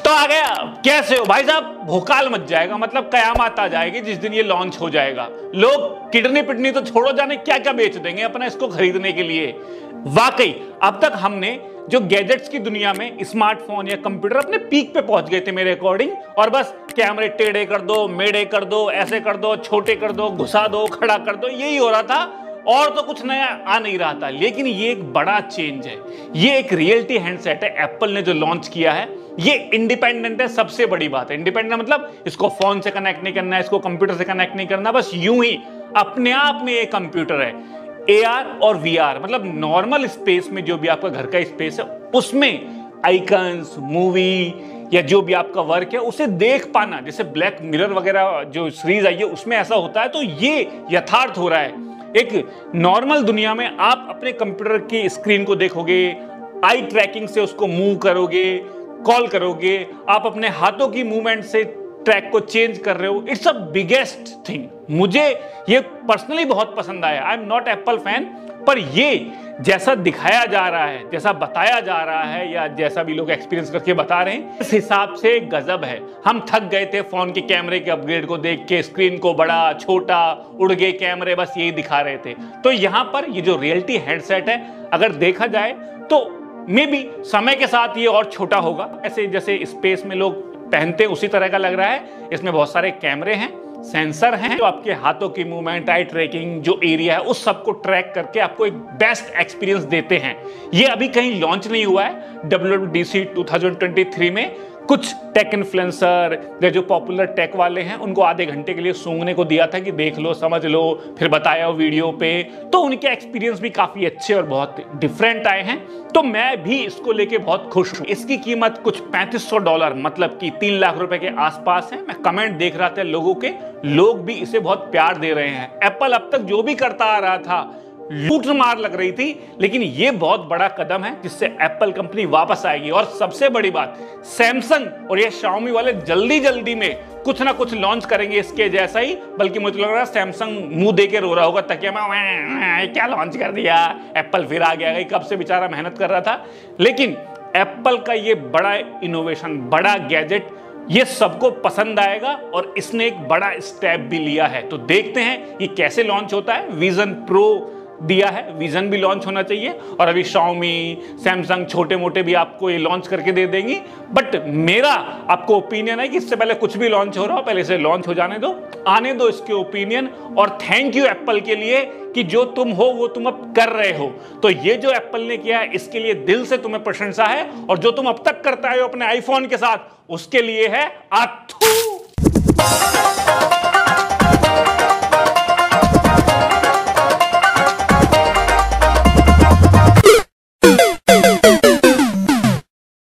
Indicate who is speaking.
Speaker 1: तो आ गया। कैसे हो भाई साहब? भोकाल मच जाएगा, मतलब कयामत आ जाएगी जिस दिन ये लॉन्च हो जाएगा। लोग किडनी पिटनी तो छोड़ो, जाने क्या क्या बेच देंगे अपना इसको खरीदने के लिए। वाकई अब तक हमने जो गैजेट्स की दुनिया में स्मार्टफोन या कंप्यूटर अपने पीक पे पहुंच गए थे मेरे अकॉर्डिंग, और बस कैमरे टेढ़े कर दो, मेढ़े कर दो, ऐसे कर दो, छोटे कर दो, घुसा दो, खड़ा कर दो, यही हो रहा था और तो कुछ नया आ नहीं रहा था। लेकिन ये एक बड़ा चेंज है। ये एक रियलिटी हैंडसेट है एप्पल ने जो लॉन्च किया है। ये इंडिपेंडेंट है, सबसे बड़ी बात है। इंडिपेंडेंट मतलब इसको फोन से कनेक्ट नहीं करना है, इसको कंप्यूटर से कनेक्ट नहीं करना, बस यूं ही अपने आप में एक कंप्यूटर है। AR और VR मतलब नॉर्मल स्पेस में जो भी आपका घर का स्पेस है उसमें आइकन्स, मूवी या जो भी आपका वर्क है उसे देख पाना, जैसे ब्लैक मिरर वगैरह जो सीरीज आई है उसमें ऐसा होता है, तो ये यथार्थ हो रहा है। एक नॉर्मल दुनिया में आप अपने कंप्यूटर की स्क्रीन को देखोगे, आई ट्रैकिंग से उसको मूव करोगे, कॉल करोगे, आप अपने हाथों की मूवमेंट से ट्रैक को चेंज कर रहे हो। It's a biggest thing. मुझे ये पर्सनली बहुत पसंद आया। I am not Apple fan, पर ये जैसा दिखाया जा रहा है, जैसा बताया जा रहा है, या जैसा भी लोग एक्सपीरियंस करके बता रहे हैं, इस हिसाब से गजब है। हम थक गए थे फोन के कैमरे के अपग्रेड को देख के, स्क्रीन को बड़ा छोटा, उड़ गए कैमरे, बस यही दिखा रहे थे। तो यहां पर ये जो रियलिटी हेडसेट है, अगर देखा जाए तो मे बी समय के साथ ये और छोटा होगा। ऐसे जैसे स्पेस में लोग पहनते उसी तरह का लग रहा है। इसमें बहुत सारे कैमरे हैं, सेंसर हैं जो आपके हाथों की मूवमेंट, आई ट्रैकिंग, जो एरिया है उस सबको ट्रैक करके आपको एक बेस्ट एक्सपीरियंस देते हैं। ये अभी कहीं लॉन्च नहीं हुआ है। WWDC 2023 में कुछ टेक इन्फ्लुएंसर या जो पॉपुलर टेक वाले हैं उनको आधे घंटे के लिए सूंघने को दिया था कि देख लो, समझ लो, फिर बताया वीडियो पे। तो उनके एक्सपीरियंस भी काफी अच्छे और बहुत डिफरेंट आए हैं। तो मैं भी इसको लेके बहुत खुश हूं। इसकी कीमत कुछ $3500 मतलब कि 3 लाख रुपए के आसपास है। मैं कमेंट देख रहा था लोगों के, लोग भी इसे बहुत प्यार दे रहे हैं। एप्पल अब तक जो भी करता आ रहा था लूट मार लग रही थी, लेकिन ये बहुत बड़ा कदम है जिससे एप्पल कंपनी वापस आएगी। और सबसे बड़ी बात, सैमसंग और ये शाओमी वाले जल्दी जल्दी में कुछ ना कुछ लॉन्च करेंगे इसके जैसा ही। बल्कि मुझे लग रहा है सैमसंग मुंह दे के रो रहा होगा तकिया में, क्या लॉन्च कर दिया, एप्पल फिर आ गया। कब से बेचारा मेहनत कर रहा था। लेकिन एप्पल का ये बड़ा इनोवेशन, बड़ा गैजेट, ये सबको पसंद आएगा और इसने एक बड़ा स्टेप भी लिया है। तो देखते हैं ये कैसे लॉन्च होता है। विजन प्रो दिया है, विजन भी लॉन्च होना चाहिए, और अभी शाओमी, सैमसंग छोटे मोटे भी आपको ये लॉन्च करके दे देंगी। बट मेरा आपको ओपिनियन है कि इससे पहले कुछ भी लॉन्च हो रहा हो, पहले से लॉन्च हो जाने दो, आने दो इसके ओपिनियन। और थैंक यू एप्पल के लिए कि जो तुम हो वो तुम अब कर रहे हो। तो ये जो एप्पल ने किया है इसके लिए दिल से तुम्हें प्रशंसा है, और जो तुम अब तक करता है अपने आईफोन के साथ उसके लिए है आथू।